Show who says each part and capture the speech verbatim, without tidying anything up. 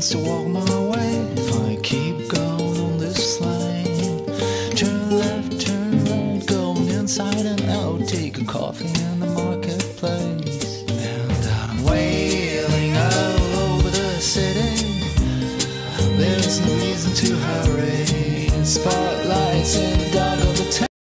Speaker 1: to walk my way if I keep going on this lane. Turn left, turn right, going inside and out. Take a coffee in the marketplace. And I'm wailing all over the city. There's no reason to hurry. It's